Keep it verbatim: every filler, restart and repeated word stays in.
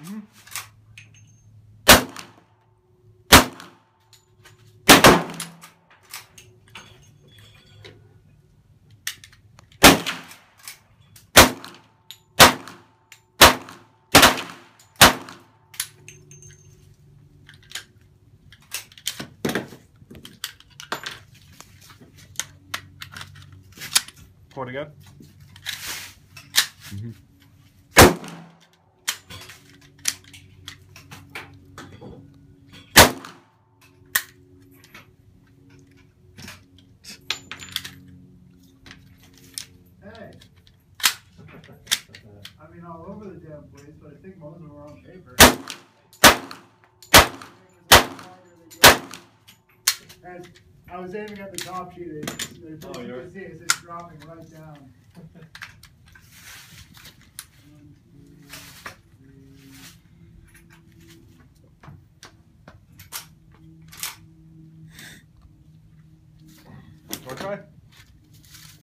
Mm-hmm. Pour it again. Mm-hmm. Hey. I mean, all over the damn place, but I think most of them are on paper. And I was aiming at the top sheet. It, it, Oh, you you're... can see it's just dropping right down. One, two, three. Want to try?